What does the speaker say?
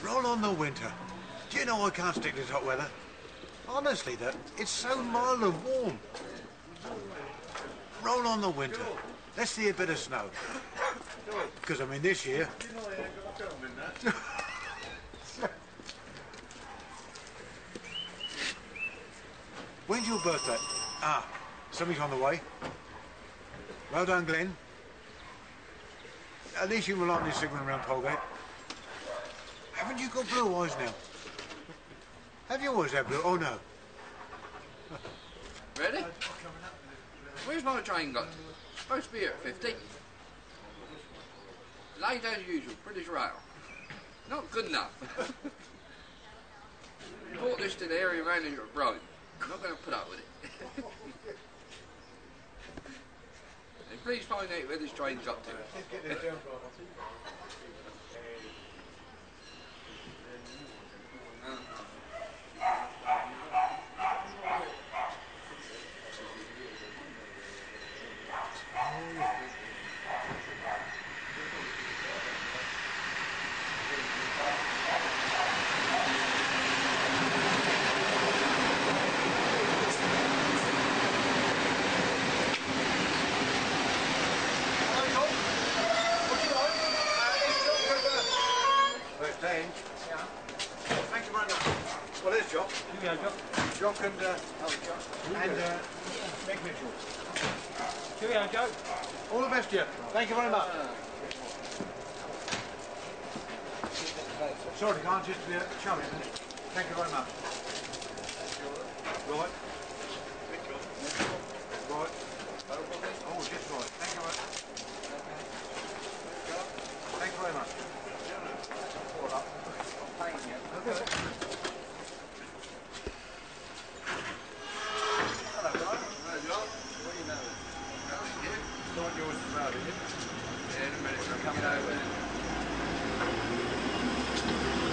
Roll on the winter. Do you know I can't stick this hot weather? Honestly, it's so mild and warm. Roll on the winter. Let's see a bit of snow. Because, I mean, this year... When's your birthday? Ah, something's on the way. Well done, Glenn. At least you will like this signal around Polegate. Haven't you got blue eyes now? Have you always had blue? Oh, no. Ready? Where's my train gone? Supposed to be here at 50. Late as usual, British Rail. Not good enough. Bought this to the area manager at Brighton. I'm not going to put up with it. And please find out where this train's got to. Thank you very much. Well, there's Jock. Jock and Nick Mitchell. Cheerio, Joe. All the best to you. Thank you very much. Sorry, can't just show it. Thank you very much. Right. Right. Oh, just right. Thank you very much. Thank you very much. Hello, guys. Hello, John. What do you know? Nothing here. It's not yours as well, is it? Yeah, in a minute, I'm coming over.